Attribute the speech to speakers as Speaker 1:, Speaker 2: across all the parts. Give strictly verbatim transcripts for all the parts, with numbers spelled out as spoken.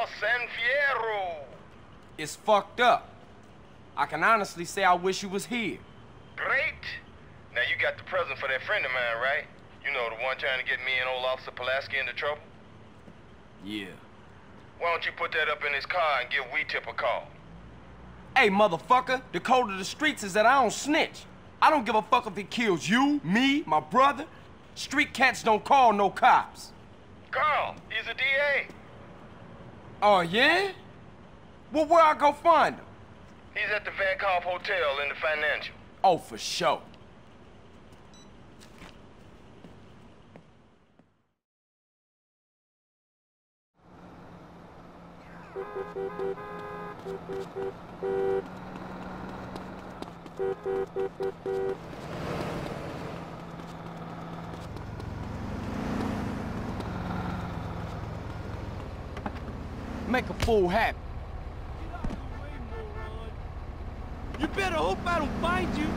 Speaker 1: about San Fierro.
Speaker 2: It's fucked up. I can honestly say I wish you was here.
Speaker 1: Great. Now you got the present for that friend of mine, right? You know, the one trying to get me and old Officer Pulaski into trouble?
Speaker 2: Yeah.
Speaker 1: Why don't you put that up in his car and give We-Tip a call?
Speaker 2: Hey, motherfucker, the code of the streets is that I don't snitch. I don't give a fuck if it kills you, me, my brother. Street cats don't call no cops.
Speaker 1: Carl, he's a D A.
Speaker 2: Oh, yeah? Well, where I go find him?
Speaker 1: He's at the Vank Hoff Hotel in the Financial.
Speaker 2: Oh, for sure. Make a fool happy.
Speaker 3: You better hope I don't find you.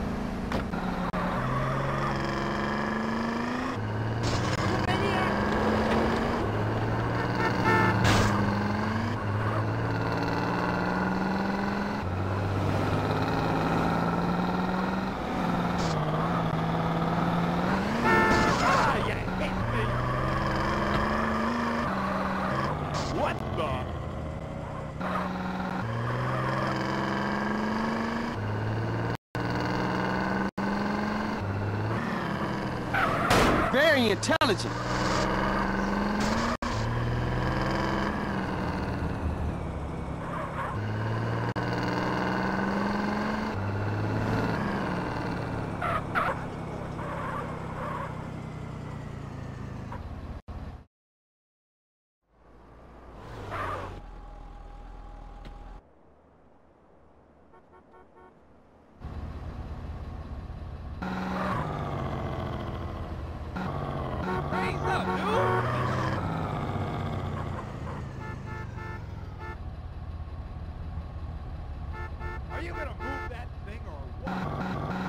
Speaker 2: Very intelligent.
Speaker 3: Are you gonna move that thing or what?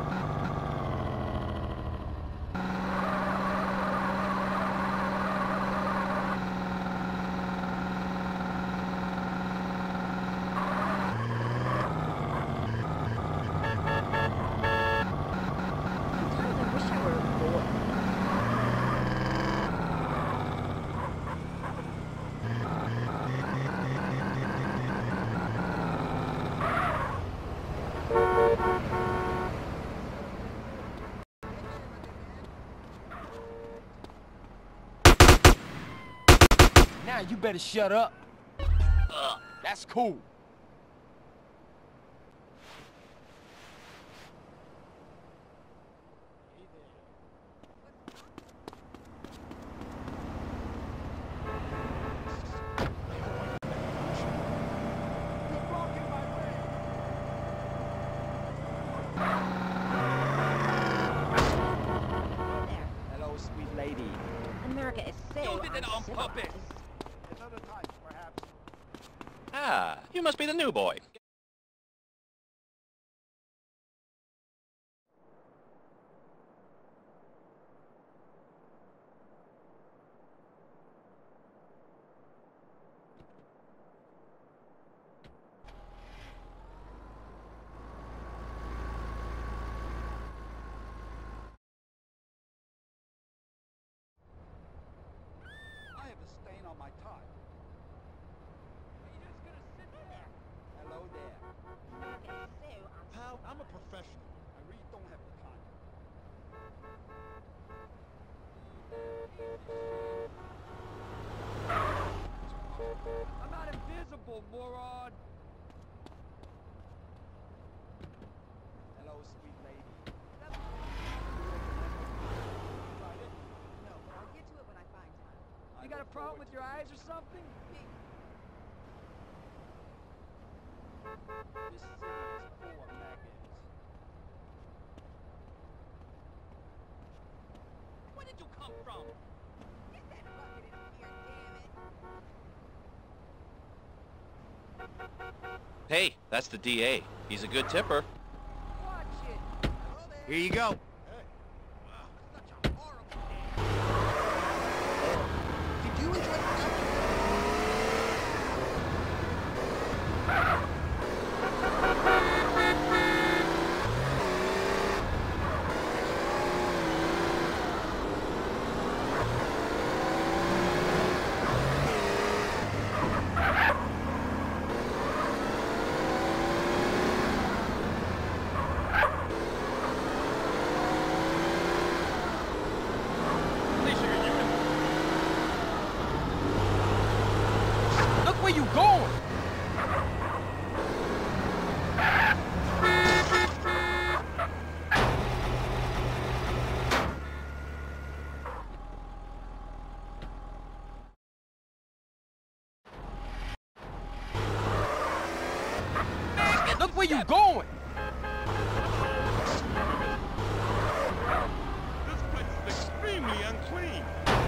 Speaker 2: Now you better shut up. Ugh, that's cool.
Speaker 4: Hello, sweet lady.
Speaker 5: America is so
Speaker 3: You did it on
Speaker 5: uncivilized.
Speaker 3: purpose.
Speaker 4: At other times, perhaps.
Speaker 6: Ah, you must be the new boy.
Speaker 4: I have a stain on my tie.
Speaker 3: Are you just gonna sit there?
Speaker 4: Hello there.
Speaker 5: America is so uncivilized.
Speaker 4: Pal, I'm a professional. I really don't have the time.
Speaker 3: I'm not invisible, moron.
Speaker 4: Hello, sweet lady.
Speaker 5: No, but I'll get to it when I find time.
Speaker 3: You got a problem with your eyes or something?
Speaker 4: This city is full of maggots.
Speaker 3: Where did you come from?
Speaker 5: Get that bucket in here, damn it!
Speaker 6: Hey, that's the D A. He's a good tipper.
Speaker 5: Watch it!
Speaker 4: Here you go.
Speaker 5: Such a horrible day.
Speaker 4: Did you enjoy the
Speaker 2: you going?
Speaker 3: This place is extremely unclean.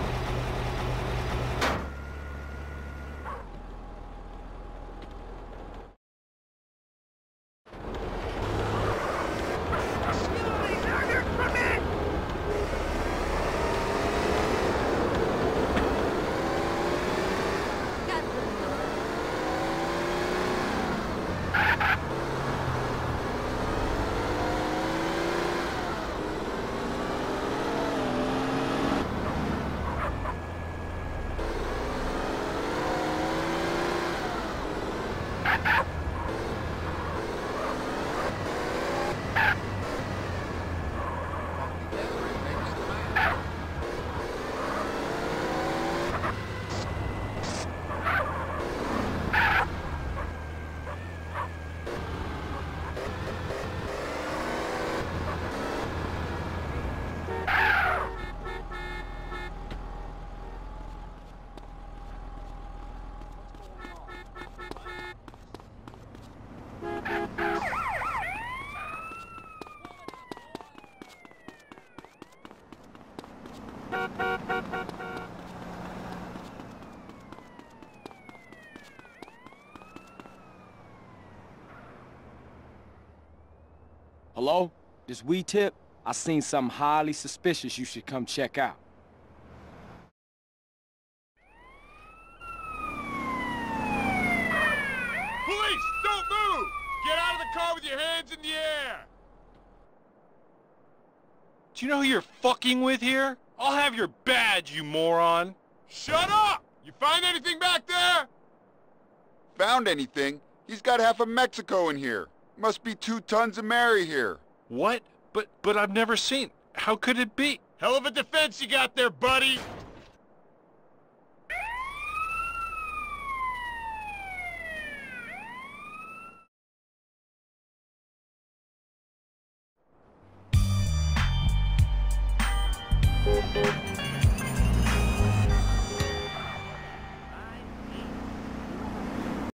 Speaker 2: Hello? This we tip? I seen something highly suspicious you should come check out.
Speaker 3: Police, don't move! Get out of the car with your hands in the air!
Speaker 7: Do you know who you're fucking with here? I'll have your badge, you moron!
Speaker 3: Shut up! You find anything back there?
Speaker 8: Found anything? He's got half of Mexico in here. Must be two tons of Mary here.
Speaker 7: What? But, but I've never seen... How could it be?
Speaker 3: Hell of a defense you got there, buddy!
Speaker 9: Thank you.